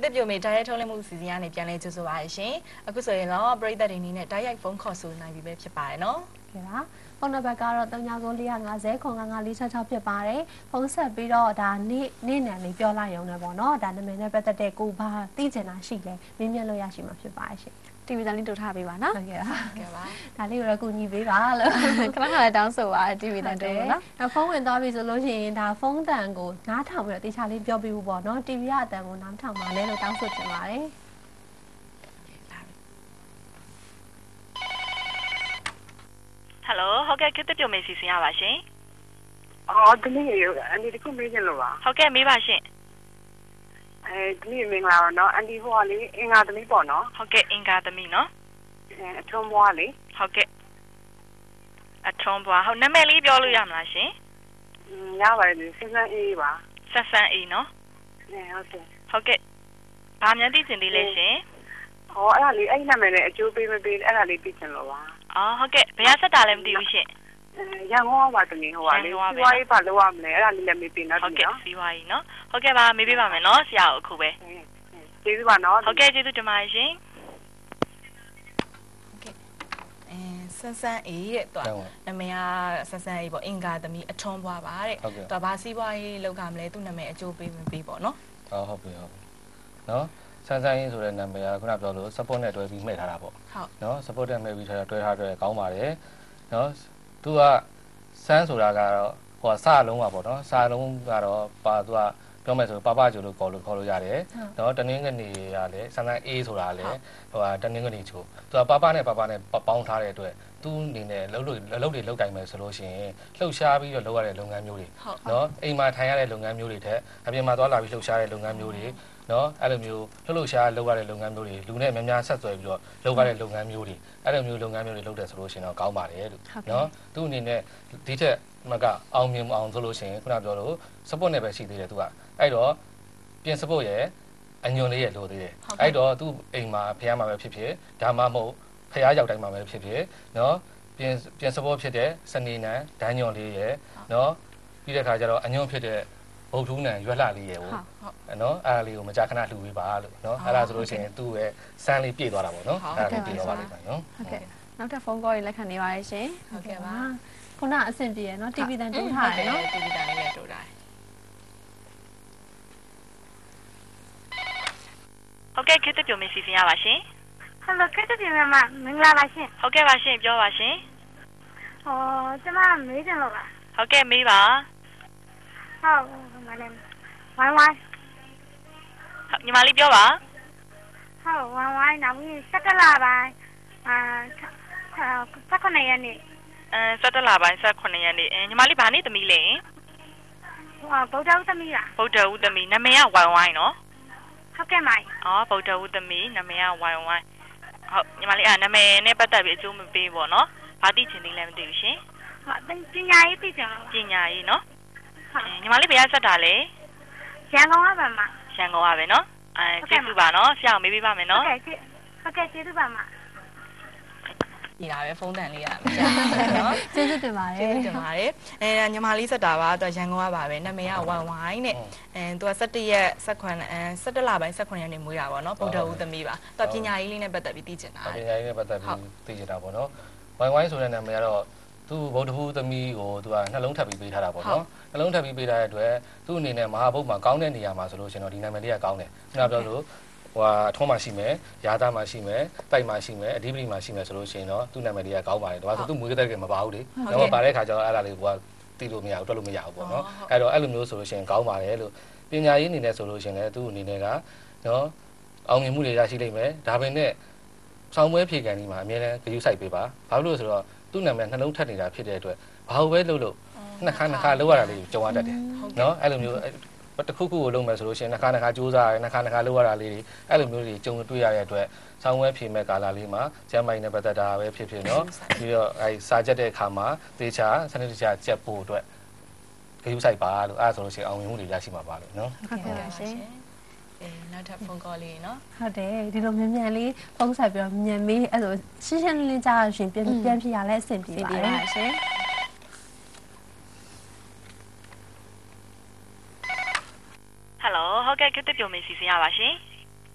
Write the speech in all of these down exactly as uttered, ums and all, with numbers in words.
တက်ပြုံမေဓာတ်ရိုက်ထုတ်လွှင့်မှုစီစဉ်ရနေပြန်လဲကြိုဆိုပါရရှင်အခုဆိုရင်တော့ပရိသတ်တွေအနေနဲ့ဓာတ်ရိုက်ဖုန်းခေါ်ဆိုနိုင်ပြီပဲဖြစ်ပါတယ်နော်ကဲပါဖုန်းနံပါတ်ကတော့သုံးညကို၄၅၀ခွန်၅၅၄၆၆ဖြစ်ပါတယ်ဖုန်းဆက်ပြီးတော့ဒါနေ့နေ့နံလေးပြောလိုက်ရုံနဲ့ပေါ့နော်ဒါနာမည်နဲ့ပတ်သက်တဲ့ကိုဘာသိချင်တာရှိလဲမြင်မြင်လို့ရရှိမှာဖြစ်ပါတယ်ရှင်တီဗီတန်လေးတို့ထားပေးပါနော်ဟုတ်ကဲ့ပါကဲပါဒါလေးကိုလည်းကူညီပေးပါလို့ခဏခဏတောင်းဆိုပါတီဗီတန်တို့နော်နောက်ဖုန်းဝင်သွားပြီဆိုလို့ရှိရင်ဒါဖုန်းတန်ကိုနားထောင်ပြီးတော့တေချာလေးပြောပြဖို့ပေါ့နော်တီဗီကအတန်ကိုနားထောင်ပါလဲလို့တောင်းဆိုချင်ပါတယ်ဟယ်လိုဟုတ်ကဲ့ခေတ္တပြုံမေစီစဉ်ရပါရှင်အော်ဒီနေ့အန်ဒီကိုမေးကြလို့ပါဟုတ်ကဲ့မေးပါရှင်အဲဒီနေ့မင်္ဂလာပါနော်အန်ဒီဟိုကလေအင်္ဂါသမီးပေါ့နော်ဟုတ်ကဲ့အင်္ဂါသမီးနော်အဲအထုံးဘွားလေဟုတ်ကဲ့အထုံးဘွားဟုတ်နာမည်လေးပြောလို့ရမလားရှင်อืมရပါတယ်စန်းစန်းအေးပါဆန်းဆန်းအေးနော်အဲဟုတ်ကဲ့ဟုတ်ကဲ့ဘာမှန်းသိချင်သေးလဲရှင်ဟောအဲ့ဒါလေးအဲ့နာမည်နဲ့အကျိုးပေးမပေးအဲ့ဒါလေးသိချင်လို့ပါအော်ဟုတ်ကဲ့ဘယ်ရဆက်တာလဲမသိဘူးရှင်ရန်ကုန်ကပါတမီးဟိုပါလေစီးပွားရေးပါလို့ရမလဲအဲ့ဒါလေးလည်းမေးပေးနော်ဟုတ်ကဲ့စီးပွားရေးနော်ဟုတ်ကဲ့ပါမေးပေးပါမယ်နော်ဆရာအခုပဲကျေးဇူးပါနော်ဟုတ်ကဲ့ကျေးဇူးတင်ပါတယ်ရှင်ဟုတ်ကဲ့အဲဆန်းဆန်းအေးတဲ့သူကနာမည်ကဆန်းဆန်းအေးပေါ့အင်္ဂါသမီးအထွန်းဘွားပါတဲ့သူကဘာစီးပွားရေးလောက်ကမလဲသူ့နာမည်အကျိုးပေးမပေးပေါ့နော်ဟုတ်ဟုတ်ပြီဟုတ်နော်ဆန်းဆန်းရေးဆိုတဲ့နာမည်ကခုနပြောလို့ support နဲ့တွဲပြီးမှဲ့ထားတာပေါ့ဟုတ်နော် support နဲ့မှဲ့ပြီးထားတွဲထားတွဲကောင်းပါတယ်နော်သူကဆန်းဆိုတာကတော့ဟိုစလုံးပါပေါ့နော်စလုံးကတော့ပါသူကပြောမယ်ဆိုပပကျိုလို့ခေါ်လို့ခေါ်လို့ရတယ်နော်တနင်္ဂနွေရလဲဆန်းဆန်းအေးဆိုတာလဲဟိုတနင်္ဂနွေချိုသူကပပနဲ့ပပနဲ့ပေါင်းထားတဲ့အတွက်သူအနေနဲ့လှုပ်လို့လှုပ်တွေလှုပ်တိုင်းမယ်ဆိုလို့ရှိရင်လှုပ်ရှားပြီးတော့လုပ်ရတဲ့လုပ်ငန်းမျိုးတွေနော်အိမ်မှာထိုင်ရတဲ့လုပ်ငန်းမျိုးတွေထက်အပြင်မှာသွားလာပြီးလှုပ်ရှားတဲ့လုပ်ငန်းမျိုးတွေနော်အဲ့လိုမျိုးလှုပ်လှုပ်ရှားလုပ်ရတဲ့လုပ်ငန်းမျိုးတွေလူနဲ့များများဆက်သွယ်ပြီးတော့လုပ်ရတဲ့လုပ်ငန်းမျိုးတွေအဲ့လိုမျိုးလုပ်ငန်းမျိုးတွေလုပ်တယ်ဆိုလို့ရှိရင်တော့ကောင်းပါတယ်လို့နော်သူ့အနေနဲ့ဒီထက်မကအောင်မြင်အောင်ဆိုလို့ရှိရင်ခုနပြောလို့ support နဲ့ပဲရှိသေးတယ်သူကအဲ့တော့ပြင် support ရဲ့အညွန်လေးရဲ့လိုသေးတယ်အဲ့တော့သူ့အိမ်မှာဖះမှာပဲဖြစ်ဖြစ်ဒါမှမဟုတ်ဖះရောက်တိုင်းမှာပဲဖြစ်ဖြစ်နော်ပြင်ပြင် support ဖြစ်တဲ့စနေနံဒန်းညွန်လေးရဲ့နော်ပြီးတဲ့ခါကျတော့အညွန်ဖြစ်တဲ့ဘုတ်ထူးနံရွက်လှလေးရဲ့ဟုတ်နော်အဲ့ဒါလေးကိုမကြာခဏလှူပေးပါလို့နော်အဲ့ဒါဆိုလို့ရှိရင်သူ့ရဲ့စမ်းလေးပြည့်သွားတာပေါ့နော်အဲ့ဒါလေးပြည့်သွားပါလိမ့်မယ်နော်ဟုတ်ကဲ့နောက်ထပ်ဖုန်းကောလေးလက်ခံနေပါရရှင်ဟုတ်ကဲ့ပါခုနအဆင်ပြေရနော်တီဗီတန်တိုးထားရနော်တီဗီတန်လေးနဲ့တိုးထားဟုတ်ကဲ့ခေတ္တပြုံမေစီစဉ်ရပါရှင်ဟယ်လိုခေတ္တပြုံမမမင်္ဂလာပါရှင်ဟုတ်ကဲ့ပါရှင်ပြောပါရှင်ဟောကျမမေးကြလို့ပါဟုတ်ကဲ့မေးပါဟုတ်မလေးဝိုင်းဝိုင်းညီမလေးပြောပါဟုတ်ဝိုင်းဝိုင်းနောက်ပြီးစက်ကလာပိုင်းအာစက်ခုနှစ်ရက်နေ့အဲစက်တလပိုင်းစက်ခုနှစ်ရက်နေ့ညီမလေးဘာနေ့သမီးလဲဟောဗုဒ္ဓဦးသမီးလားဗုဒ္ဓဦးသမီးနာမည်ကဝိုင်ဝိုင်းနော်ဟုတ်ကဲ့မိုင်အော်ဗုဒ္ဓဦးသမီးနာမည်ကဝိုင်ဝိုင်းဟုတ်ညီမလေးအဲနာမည်နဲ့ပတ်သက်ပြီးအကျိုးမပေးပေါ့နော်ဘာသိချင်သေးလဲမသိဘူးရှင်ဟုတ်ပညာရေးသိချင်ပညာရေးနော်ညီမလေးဘယ်ရဆက်တာလဲရန်ကုန်ကပါမရန်ကုန်ကပဲနော်အဲကျေးဇူးပါနော်ဆရာကိုမေးပေးပါမယ်နော်ဟုတ်ကဲ့ဟုတ်ကဲ့ကျေးဇူးပါမဒီလာပဲဖုန်းတန်လေးရမကြဘူးเนาะကျေးဇူးတင်ပါတယ်ကျေးဇူးတင်ပါတယ်အဲညီမလေးစက်တာပါသူရန်ကုန်ကပါပဲနာမည်ကဝိုင်ဝိုင်းနဲ့အဲသူက၁၁ရက်၁၇အဲ၁၁လပိုင်း၁၇ရက်နေ့မွေးတာပေါ့เนาะဗုဒ္ဓဦးသမီးပါသူပညာရေးလေးနဲ့ပတ်သက်ပြီးသိချင်တာပညာရေးနဲ့ပတ်သက်ပြီးသိချင်တာပေါ့เนาะဝိုင်ဝိုင်းဆိုတဲ့နာမည်ကတော့သူဗုဒ္ဓဦးသမီးကိုသူကနှလုံးထပ်ပြီးပေးထားတာပေါ့เนาะနှလုံးထပ်ပြီးပေးထားတဲ့အတွက်သူ့အနေနဲ့မဟာဘုတ်မှာကောင်းတဲ့နေရာမှာဆိုလို့ရှင်တော့ဒီနာမည်လေးကကောင်းတယ်ခုနပြောလို့ဟိုအထုံးမှရှိမယ်ရာသားမှရှိမယ်တိုက်မှရှိမယ်အဓိပတိမှရှိမယ်ဆိုလို့ရှိရင်တော့သူ့နာမည်လေးကကောင်းပါတယ်ဒါဆိုသူ့မွေးကတဲ့ကမပါဘူးလေတော့ပါတဲ့ခါကျတော့အဲ့ဒါလေးကတီးလို့မရဘူးတွက်လို့မရဘူးပေါ့နော်အဲ့တော့အဲ့လိုမျိုးဆိုလို့ရှိရင်ကောင်းပါတယ်လို့ပညာရေးအနေနဲ့ဆိုလို့ရှိရင်လည်းသူ့အနေနဲ့ကနော်အောင်မြင်မှုတွေရရှိလိမ့်မယ်ဒါပေမဲ့ဆောင်းပွဲဖြေကန်ဒီမှာအများနဲ့ဂရုစိုက်ပေးပါဘာလို့လဲဆိုတော့သူ့နာမည်နှလုံးထပ်နေတာဖြစ်တဲ့အတွက်ဘာလို့ပဲလုပ်လို့နှစ်ခါနှစ်ခါလောက်ရတာလေးကြုံရတတ်တယ်နော်အဲ့လိုမျိုးတခုခုကိုလုပ်မယ်ဆိုလို့ရှိရင်နှစ်ခါနှစ်ခါစူးစမ်းရတယ်နှစ်ခါနှစ်ခါလုပ်ရတာလေးတွေအဲ့လိုမျိုးတွေကြုံတွေ့ရတဲ့အတွက်ဆောင်းဝဲဖြေမဲ့ကာလလေးမှာကျမ်းမိုင်းနဲ့ပတ်သက်တာပဲဖြစ်ဖြစ်နော်ပြီးတော့အဲစာချက်တဲ့အခါမှာသေချာစနစ်တကျကြက်ဖို့အတွက်ဂရုစိုက်ပါလို့အဲ့ဒါဆိုလို့ရှိရင်အောင်မြင်မှုတွေရရှိမှာပါလို့နော်ဟုတ်ကဲ့ပါရှင်အေးနောက်ထပ်ဖုန်းကောလေးနော်ဟုတ်တယ်ဒီလိုမြန်မြန်လေးဖုန်းဆက်ပြီးတော့မြန်မေးအဲ့လိုရှင်းရှင်းလင်းလင်းကြားရရှင်ပြန်ပြန်ဖြစ်ရလဲအဆင်ပြေပါတယ်ရှင်ဟယ်လိုဟုတ်ကဲ့ခေတ္တပြုံမေစီစဉ်ရပါရှင်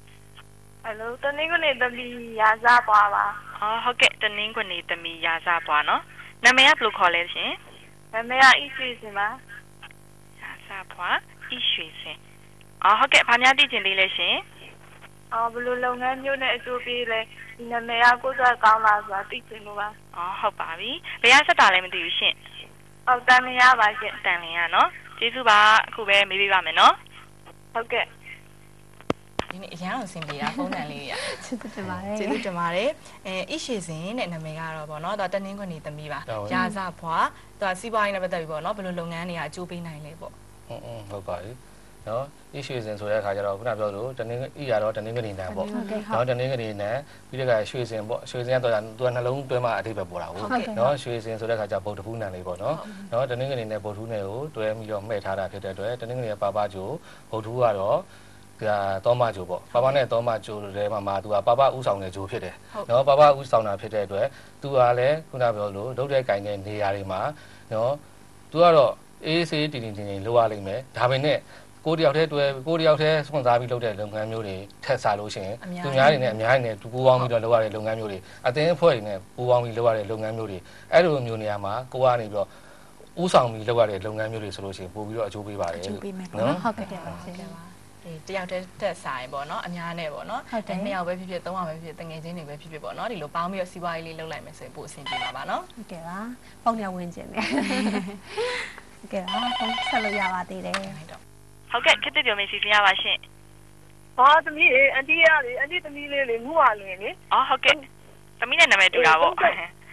Hello တနင်္ဂနွေသမီးရာဇပွားပါအော်ဟုတ်ကဲ့တနင်္ဂနွေသမီးရာဇပွားနော်နာမည်ကဘယ်လိုခေါ်လဲရှင်နာမည်ကဣရွှေစင်ပါရာဇပွားဣရွှေစင်အော်ဟုတ်ကဲ့ဘာများသိချင်သေးလဲရှင်အော်ဘယ်လိုလုပ်ငန်းမျိုးနဲ့အကျိုးပေးလဲဒီနာမည်ကကိုယ်စားကောင်းလားဆိုတာသိချင်လို့ပါအော်ဟုတ်ပါပြီဘယ်ရဆက်တာလဲမသိဘူးရှင်ဟုတ်တန်လျာပါရှင်တန်လင်းရနော်ကျေးဇူးပါအခုပဲမေးပေးပါမယ်နော်ဟုတ်ကဲ့ဒီနေ့အရန်အောင်ဆင်ပြေတာဖုန်းတန်လေးရချစ်သူတင်ပါတယ်ကျေးဇူးတင်ပါတယ်အဲဣရှိစင်တဲ့နာမည်ကတော့ဗောနော်သူတနင်္ဂနွေသမီးပါရာဇဖွာသူစီးပွားရေးနဲ့ပတ်သက်ပြီးဗောနော်ဘယ်လိုလုပ်ငန်းတွေကအကျိုးပေးနိုင်လဲဗောอืมဟုတ်ပါပြီနော် issue စဉ်ဆိုတဲ့အခါကျတော့ခုနပြောလို့တနင်္ဂနွေဤရတော့တနင်္ဂနွေနံပေါ့နော်တနင်္ဂနွေနံပြီးတဲ့ကရွှေစင်ပေါ့ရွှေစင်ကတော့သူကနှလုံးတွဲမှာအထိပဲပေါ်တာဟုတ်နော်ရွှေစင်ဆိုတဲ့အခါကျဗုဒ္ဓဖူးနံလေးပေါ့နော်နော်တနင်္ဂနွေနဲ့ဗုဒ္ဓဖူးနယ်ကိုတွဲပြီးတော့မှဲ့ထားတာဖြစ်တဲ့အတွက်တနင်္ဂနွေပါပါကျိုဗုဒ္ဓဖူးကတော့ဒါတောမကျိုပေါ့ပါပါနဲ့တောမကျိုတွေမှာမှာသူကပါပါဥဆောင်တဲ့ကျိုဖြစ်တယ်နော်ပါပါဥဆောင်တာဖြစ်တဲ့အတွက်သူကလည်းခုနပြောလို့လုပ်တဲ့ကင်တဲ့နေရာတွေမှာနော်သူကတော့အေးဆေးတည်တည်တည်လိုရလိမ့်မယ်ဒါပေမဲ့ကိုတယောက်တည်းတွဲကိုတယောက်တည်းစွန့်စားပြီးလုပ်တဲ့လုပ်ငန်းမျိုးတွေထက်စားလို့ရှိရင်သူများတွေနဲ့အများကြီးနဲ့ပူးပေါင်းပြီးတော့လုပ်ရတဲ့လုပ်ငန်းမျိုးတွေအသင်းအဖွဲ့တွေနဲ့ပူးပေါင်းပြီးလုပ်ရတဲ့လုပ်ငန်းမျိုးတွေအဲ့လိုမျိုးနေရာမှာကိုကနေပြီးတော့ဥဆောင်ပြီးလုပ်ရတဲ့လုပ်ငန်းမျိုးတွေဆိုလို့ရှိရင်ပို့ပြီးတော့အကျိုးပေးပါတယ်လို့နော်ဟုတ်ကဲ့ပါရှင်ဒီတယောက်တည်းတက်ဆိုင်ပေါ့နော်အများနဲ့ပေါ့နော်အဲနှစ်ယောက်ပဲဖြစ်ဖြစ်သုံးယောက်ပဲဖြစ်ဖြစ်တငယ်ချင်းတွေပဲဖြစ်ဖြစ်ပေါ့နော်ဒီလိုပေါင်းပြီးတော့စီးပွားရေးလေးလုပ်လိုက်မယ်ဆိုရင်ပိုအဆင်ပြေပါပါနော်ဟုတ်ကဲ့ပါဖုန်းရဝင်ခြင်းနဲ့ဟုတ်ကဲ့ပါဖုန်းဆက်လို့ရပါသေးတယ်ဟုတ်ကဲ့ခစ်တစ်ပြောမေးစီစဉ်ရပါရှင်ဟာသမီးအန်တီရလေအန်တီသမီးလေးလေငူပါလွင်လေအော်ဟုတ်ကဲ့သမီးနဲ့နာမည်တူတာပေါ့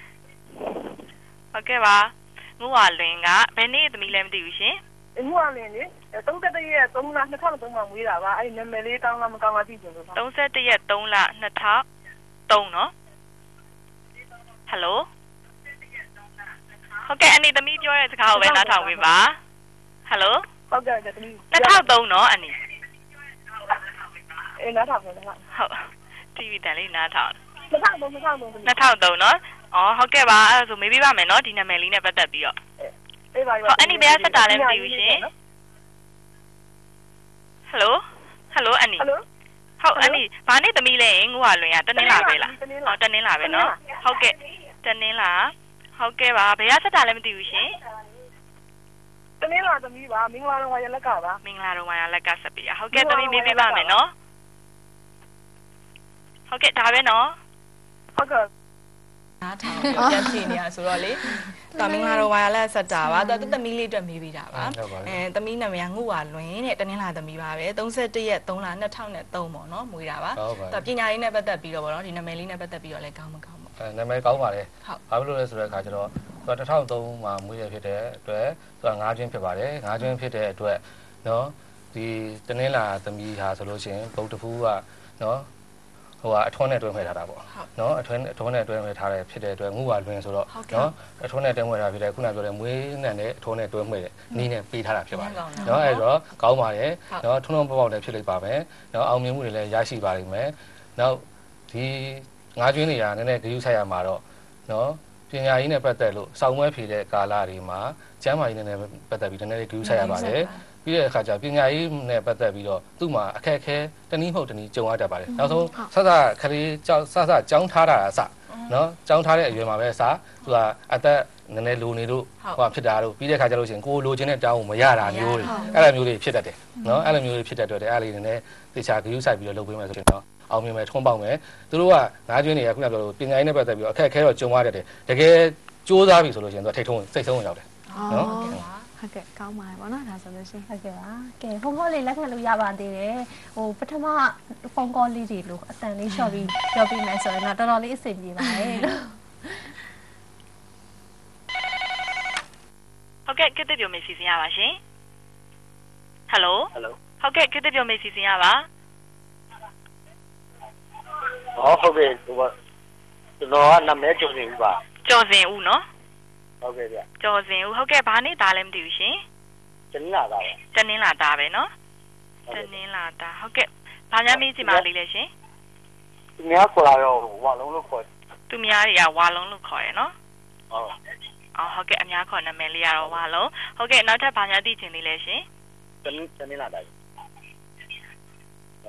ဟုတ်ကဲ့ပါငူဝလွင်ကဘယ်နေ့သမီးလဲမသိဘူးရှင်ငူပါလွင်လေသုံးသက်ရက်သုံးလနှစ်ထောင်သုံးမှာမွေးတာပါအဲ့ဒီနာမည်လေးကောင်းလားမကောင်းလားသိချင်လို့ပါသုံး၁၁ရက်သုံးလနှစ်ထောင်သုံးနော်ဟယ်လိုဟုတ်ကဲ့အနေသမီးပြောတဲ့စကားကိုပဲနားထောင်ပေးပါဟယ်လိုဟုတ်ကဲ့သမီးနှစ်ထောင်သုံးနော်အနေအေးနားထောင်ပါလားဟုတ် တီဗီ တန်လေးနားထောင်နှစ်ထောင်သုံးနှစ်ထောင်သုံးနှစ်ထောင်သုံးနော်အော်ဟုတ်ကဲ့ပါအဲ့ဒါဆိုမေးပေးပါမယ်နော်ဒီနာမည်လေးနဲ့ပတ်သက်ပြီးတော့အေးပါဟုတ်အဲ့ဒီဘယ်ဆက်တာလဲမသိဘူးရှင်ဟယ်လိုဟယ်လိုအန်နီဟယ်လိုဟုတ်အန်နီဘာနေ့သမီးလဲငို့ဟာလွင်ကတနင်္လာပဲလားဟောတနင်္လာပဲနော်ဟုတ်ကဲ့တနင်္လာဟုတ်ကဲ့ပါဘယ်ရဆက်တာလဲမသိဘူးရှင်တနင်္လာသမီးပါမင်္ဂလာတော်ဝါရလက်ကပါမင်္ဂလာတော်ဝါရလက်ကဆက်ပြရဟုတ်ကဲ့သမီးမေးပေးပါမယ်နော်ဟုတ်ကဲ့ဒါပဲနော်ဟုတ်ကဲ့နားထောင်ပြန်ဖြေနေရဆိုတော့လေတာမင်္ဂလာတော်ဝါရလက်ဆက်တာပါသူသမီးလေးအတွက်မေးပေးတာပါအဲသမီးနာမည်ကငုဝါလွင်တဲ့တနင်္လာသမီးပါပဲသုံး၁၁ရက်သုံးလနှစ်ထောင်နဲ့သုံးပေါ့နော်မွေးတာပါသူပညာရေးနဲ့ပတ်သက်ပြီးတော့ပေါ့နော်ဒီနာမည်လေးနဲ့ပတ်သက်ပြီးတော့လည်းကောင်းမကောင်းပေါ့အဲနာမည်ကောင်းပါတယ်ဟုတ်ဘာဖြစ်လို့လဲဆိုတဲ့အခါကျတော့သူကတစ်ထောင်သုံးမှာမွေးရဖြစ်တဲ့အတွက်သူကငါးကျွန်းဖြစ်ပါတယ်ငါးကျွန်းဖြစ်တဲ့အတွက်နော်ဒီတနင်္လာသမီးဟာဆိုလို့ရှိရင်ဗုဒ္ဓဖူးကနော်ဟိုကအထွန်းနဲ့တွဲမှဲထားတာပေါ့နော်အထွန်းအထွန်းနဲ့တွဲမှဲထားတဲ့ဖြစ်တဲ့အတွက်ငုဝါလွင်ဆိုတော့နော်အထွန်းနဲ့တွဲမှဲထားဖြစ်တဲ့ခုနပြောတဲ့မွေးနဲ့နဲ့အထွန်းနဲ့တွဲမှဲတဲ့နီးနဲ့ပေးထားတာဖြစ်ပါတယ်နော်အဲ့တော့ကောင်းပါတယ်နော်ထွန်းထွန်းပေါက်ပေါက်လည်းဖြစ်လိမ့်ပါမယ်နော်အောင်မြင်မှုတွေလည်းရရှိပါလိမ့်မယ်နောက်ဒီငါးကျွန်းတွေကနည်းနည်းဂရုစိုက်ရမှာတော့နော်ပညာရေးနဲ့ပတ်သက်လို့စောင့်မွဲဖြေတဲ့ကာလတွေမှာကျမ်းမာရေးနဲ့ပတ်သက်ပြီးနည်းနည်းဂရုစိုက်ရပါတယ်ပြီးတဲ့အခါကျပညာရေးနဲ့ပတ်သက်ပြီးတော့သူ့မှာအခက်အခဲတနည်းမဟုတ်တနည်းကြုံရတတ်ပါတယ်နောက်ဆုံးဆဆခလေးကြောက်ဆဆကြောင်းထားတာအစနော်ကြောင်းထားတဲ့အရွယ်မှာပဲအစသူကအသက်နည်းနည်းလိုနေလို့ဟိုဖြစ်တာတို့ပြီးတဲ့အခါကျလို့ရှိရင်ကိုလိုချင်တဲ့တောင်းကိုမရတာမျိုးတွေအဲ့လိုမျိုးတွေဖြစ်တတ်တယ်နော်အဲ့လိုမျိုးတွေဖြစ်တတ်တဲ့အဲ့လေးနည်းနည်းတေချာဂရုစိုက်ပြီးတော့လုပ်ပေးမယ်ဆိုရင်တော့အောင်မြင်မယ်ထွန်းပေါက်မယ်သူတို့ကငါးကျွန်းတွေကခုနပြောလို့ပညာရေးနဲ့ပတ်သက်ပြီးတော့အခက်အခဲတော့ကြုံရတတ်တယ်တကယ်စူးစမ်းပြီဆိုလို့ရှိရင်သူကထိတ်ထုံးစိတ်ဆုံးရောက်တယ်နော်ဟုတ်ကဲ့ကောင်းပါတယ်ဗောနော်ဒါဆိုလို့ရှိရင်ဟုတ်ကဲ့ပါကဲဖုန်းကောလေးလက်ခံလို့ရပါသေးတယ်ဟိုပထမဖုန်းကောလေးတွေလို့အတန်လေးလျှော့ပြီးပြောပြမယ်ဆိုရင်တော့တော်တော်လေးအဆင်ပြေပါတယ်လို့ဟုတ်ကဲ့ခစ်တစ်ပြောမေးစီစဉ်ရပါရှင်ဟယ်လိုဟယ်လိုဟုတ်ကဲ့ခစ်တစ်ပြောမေးစီစဉ်ရပါဟောဟုတ်ကဲ့ဟိုကျွန်တော်ကနာမည်ကျော်နေပြီပါကျော်စင်ဦးနော်ဟုတ်ကဲ့ဗျကျော်စင်ဦးဟုတ်ကဲ့ဘာနေ့သားလဲမသိဘူးရှင်တနင်္လာသားပဲတနင်္လာသားပဲနော်တနင်္လာသားဟုတ်ကဲ့ဘာများမေးချင်ပါလေးလဲရှင်သူများခေါ်လာတော့ဝါလုံးလို့ခေါ်သူများတွေကဝါလုံးလို့ခေါ်ရယ်နော်ဟုတ်အော်ဟုတ်ကဲ့အများခေါ်နာမည်လေးကတော့ဝါလုံးဟုတ်ကဲ့နောက်ထပ်ဘာများသိချင်သေးလဲရှင်တနင်္တနင်္လာသား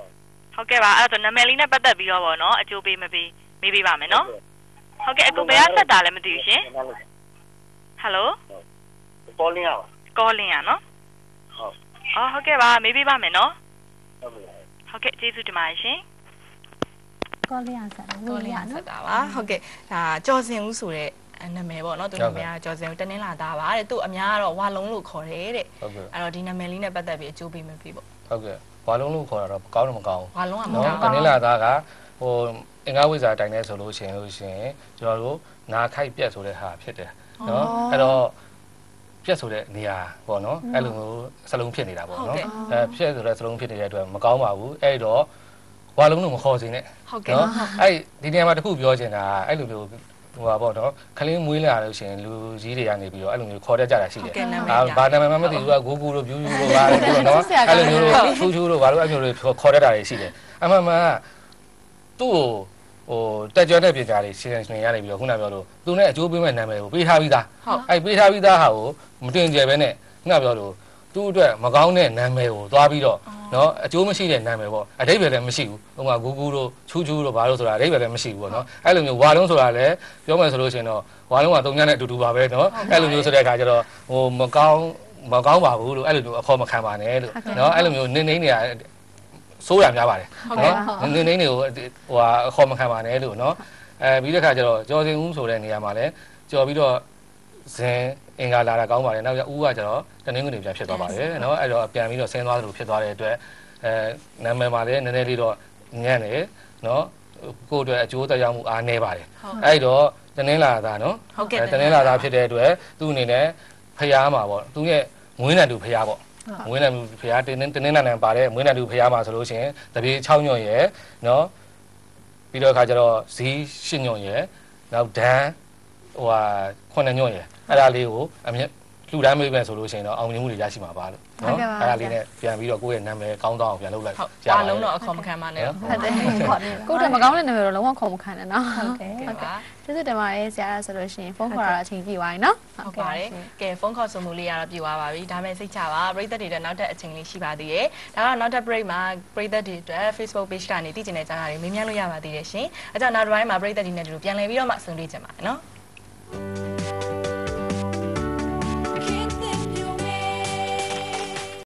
ဟုတ်ကဲ့ပါအဲ့တော့နာမည်လေးနဲ့ပတ်သက်ပြီးတော့ဗောနော်အကျိုးပေးမပေးမေးပေးပါမယ်နော်ဟုတ်ကဲ့အခုဘယ်ကဆက်တာလဲမသိဘူးရှင်ဟယ်လိုကောလင်းရပါကောလင်းရနော်ဟုတ်အော်ဟုတ်ကဲ့ပါမေးပေးပါမယ်နော်ဟုတ်ကဲ့ဟုတ်ကဲ့ကျေးဇူးတင်ပါတယ်ရှင်ကောလင်းရဆက်တာကောလင်းရဆက်တာပါဟုတ်ကဲ့ဒါကြော်စင်ဦးဆိုတဲ့နာမည်ပေါ့နော်သူနာမည်ကကျော်စင်တနင်္လာသားပါတဲ့သူအများကတော့ဝါလုံးလို့ခေါ်တယ်တဲ့ဟုတ်ကဲ့အဲ့တော့ဒီနာမည်လေးနဲ့ပတ်သက်ပြီးအကျိုးပေးမပေးပေါ့ဟုတ်ကဲ့ဝါလုံးလို့ခေါ်တာတော့ကောင်းတယ်မကောင်းဘူးဝါလုံးကမကောင်းဘူးတနင်္လာသားကဟိုအင်္ဂါဝိဇ္ဇာတိုင်နေဆိုလို့ရှိရင်လို့ရှိရင်ကျွန်တော်တို့နာခိုက်ပြက်ဆိုတဲ့ဟာဖြစ်တယ်နော်အဲ့တော့ပြက်ဆိုတဲ့နေရာပေါ့နော်အဲ့လိုမျိုးစလုံးဖြစ်နေတာပေါ့နော်အဲပြက်ဆိုတဲ့စလုံးဖြစ်နေတဲ့အတွက်မကောင်းပါဘူးအဲ့တော့ဝါလုံးလို့မခေါ်စေနဲ့ဟုတ်ကဲ့အဲ့ဒီနေရာမှာတခုပြောချင်တာအဲ့လိုမျိုးဟိုပါပေါ့နော်ခလင်းမွေးလာလို့ရှိရင်လူကြီးတွေကနေပြီးတော့အဲ့လိုမျိုးခေါ်တတ်ကြတာရှိတယ်။ဘာနာမည်မှမသိဘူးကဂူဂူတို့ဘျူးဘျူးတို့ပါလို့ပြောနော်အဲ့လိုမျိုးချူးချူးတို့ဘာလို့အဲ့မျိုးတွေခေါ်တတ်တာတွေရှိတယ်။အမှန်မှန်ကသူ့ကိုဟိုတက်ကြွတဲ့ပညာတွေရှင်းရှင်းရနေပြီးတော့ခုနပြောလို့သူနဲ့အကျိုးပေးမဲ့နာမည်ကိုပေးထားပြီးသား။အဲ့ပေးထားပြီးသားဟာကိုမတင်ကြဲပဲနဲ့ခုနပြောလို့သူ့အတွက်မကောင်းတဲ့နာမည်ကိုသွားပြီးတော့နော်အကျိုးမရှိတဲ့နာမည်ပေါ့အတိတ်ပဲလည်းမရှိဘူးဟိုမှာဂူဂူတို့ချူးချူးတို့ဘာလို့ဆိုတာအတိတ်ပဲလည်းမရှိဘူးပေါ့နော်အဲ့လိုမျိုးဝါလုံးဆိုတာလည်းပြောမယ်ဆိုလို့ရှိရင်တော့ဝါလုံးကတုံညာနဲ့အတူတူပါပဲနော်အဲ့လိုမျိုးဆိုတဲ့အခါကျတော့ဟိုမကောင်းမကောင်းပါဘူးလို့အဲ့လိုမျိုးအခေါ်မခံပါနဲ့လို့နော်အဲ့လိုမျိုးနင်းနေနေရစိုးရများပါတယ်နော်နင်းနေနေကိုဟိုအခေါ်မခံပါနဲ့လို့နော်အဲပြီးတဲ့အခါကျတော့ကျော်စင်ဦးဆိုတဲ့နေရာမှာလည်းကြော်ပြီးတော့ဇင်အင်္ဂါလာတာကောင်းပါတယ်နောက်ကျဦးကကျတော့တနင်္ဂနွေပြန်ဖြစ်သွားပါတယ်เนาะအဲ့တော့ပြန်ပြီးတော့ဆင်းသွားသလိုဖြစ်သွားတဲ့အတွက်အဲနာမည်မှာလည်းနည်းနည်းလေးတော့ညံ့တယ်เนาะကိုယ့်အတွက်အကျိုးသက်ရောက်မှုအားနည်းပါတယ်အဲ့တော့တနင်္လာသားเนาะတနင်္လာသားဖြစ်တဲ့အတွက်သူ့အနေနဲ့ဖျားမှာပေါ့သူရဲ့မွေးနံတူဖျားပေါ့မွေးနံတူဖျားတင်းတင်းတင်းနံနံပါတယ်မွေးနံတူဖျားမှာဆိုလို့ရှိရင်တပြေ၆ညွန့်ရယ်เนาะပြီးတော့အခါကျတော့ဇီး၈ညွန့်ရယ်နောက်ဒန်းဟိုဟာခုနှစ်ညွန့်ရယ်အဲ့ဒါလေးကိုအမြဲလူတန်းမေးမယ်ဆိုလို့ရှိရင်တော့အောင်မြင်မှုတွေရရှိမှာပါလို့နော်အဲ့ဒါလေးနဲ့ပြန်ပြီးတော့ကိုယ့်ရဲ့နာမည်ကောင်းတောင်းအောင်ပြန်လုပ်လိုက်ကြာလုံးတော့အခေါ်မခံပါနဲ့ဟုတ်တယ်ခေါ်တယ်ကိုယ့်တော့မကောင်းတဲ့နာမည်တော့လုံးဝခေါ်မခံနဲ့နော်ဟုတ်ကဲ့ဟုတ်ကဲ့ကျေးဇူးတင်ပါတယ်ဆရာဆိုလို့ရှိရင်ဖုန်းခေါ်တာအချိန်ပြည့်သွားပြီနော်ဟုတ်ပါတယ်ကဲဖုန်းခေါ်ဆိုမှုလေးကတော့ပြည့်သွားပါပြီဒါမဲ့စိတ်ချပါပရိသတ်တွေအတွက်နောက်ထပ်အချိန်လေးရှိပါသေးတယ်ဒါကတော့နောက်ထပ် break မှာပရိသတ်တွေအတွက် Facebook page ကနေတည်ကျင်တဲ့ကြားတာတွေမေးမြန်းလို့ရပါသေးတယ်ရှင်အဲကြောင့်နောက်တစ်ပိုင်းမှာပရိသတ်တွေနဲ့တူပြန်လည်ပြီးတော့မှဆုံတွေ့ကြပါမယ်နော်